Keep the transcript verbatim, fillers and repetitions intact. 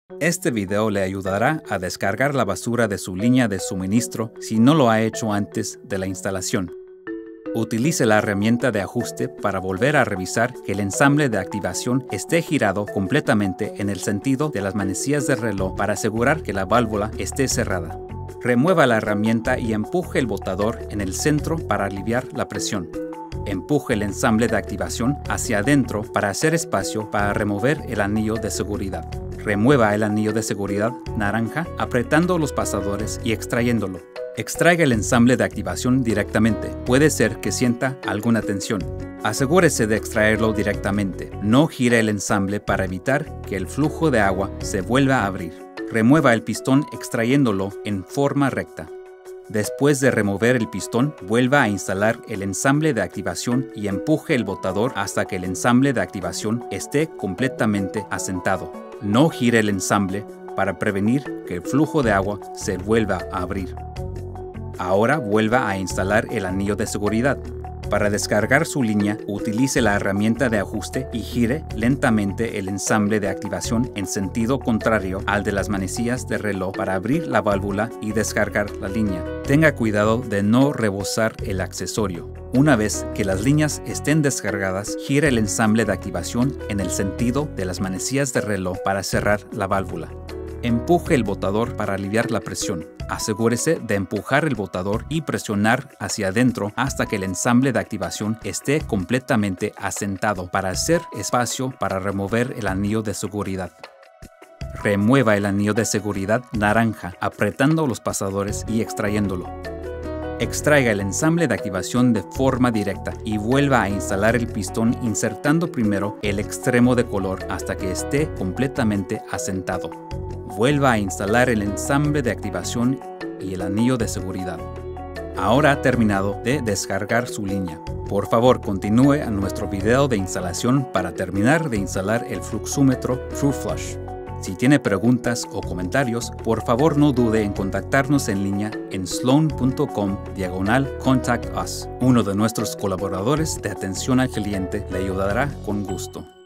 Este video le ayudará a descargar la basura de su línea de suministro si no lo ha hecho antes de la instalación. Utilice la herramienta de ajuste para volver a revisar que el ensamble de activación esté girado completamente en el sentido de las manecillas del reloj para asegurar que la válvula esté cerrada. Remueva la herramienta y empuje el botador en el centro para aliviar la presión. Empuje el ensamble de activación hacia adentro para hacer espacio para remover el anillo de seguridad. Remueva el anillo de seguridad naranja apretando los pasadores y extrayéndolo. Extraiga el ensamble de activación directamente. Puede ser que sienta alguna tensión. Asegúrese de extraerlo directamente. No gire el ensamble para evitar que el flujo de agua se vuelva a abrir. Remueva el pistón extrayéndolo en forma recta. Después de remover el pistón, vuelva a instalar el ensamble de activación y empuje el botador hasta que el ensamble de activación esté completamente asentado. No gire el ensamble para prevenir que el flujo de agua se vuelva a abrir. Ahora vuelva a instalar el anillo de seguridad. Para descargar su línea, utilice la herramienta de ajuste y gire lentamente el ensamble de activación en sentido contrario al de las manecillas de reloj para abrir la válvula y descargar la línea. Tenga cuidado de no rebosar el accesorio. Una vez que las líneas estén descargadas, gire el ensamble de activación en el sentido de las manecillas de reloj para cerrar la válvula. Empuje el botador para aliviar la presión. Asegúrese de empujar el botador y presionar hacia adentro hasta que el ensamble de activación esté completamente asentado para hacer espacio para remover el anillo de seguridad. Remueva el anillo de seguridad naranja apretando los pasadores y extrayéndolo. Extraiga el ensamble de activación de forma directa y vuelva a instalar el pistón insertando primero el extremo de color hasta que esté completamente asentado. Vuelva a instalar el ensamble de activación y el anillo de seguridad. Ahora ha terminado de descargar su línea. Por favor, continúe a nuestro video de instalación para terminar de instalar el fluxómetro TrueFlush. Si tiene preguntas o comentarios, por favor no dude en contactarnos en línea en sloan punto com diagonal contact us. Uno de nuestros colaboradores de atención al cliente le ayudará con gusto.